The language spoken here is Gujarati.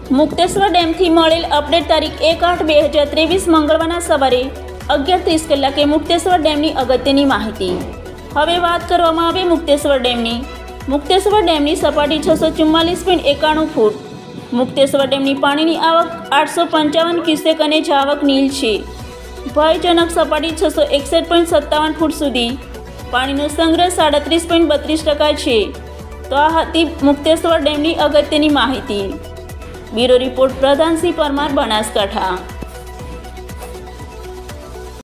મુક્તેશ્વર ડેમથી મળેલ અપડેટ તારીખ 1/8/2023 મંગળવારના સવારે 11:30 કલાકે મુક્તેશ્વર ડેમની અગત્યની માહિતી। હવે વાત કરવામાં આવે મુક્તેશ્વર ડેમની। મુક્તેશ્વર ડેમની સપાટી 644.91 ફૂટ। મુક્તેશ્વર ડેમની પાણીની આવક 855 ક્યુસેક અને જાવક નીલ છે। ભયજનક સપાટી 661.57 ફૂટ સુધી। પાણીનો સંગ્રહ 37.32% છે। તો આ હતી મુક્તેશ્વર ડેમની અગત્યની માહિતી। Bureau report Pradhansinh Parmar, Banaskantha.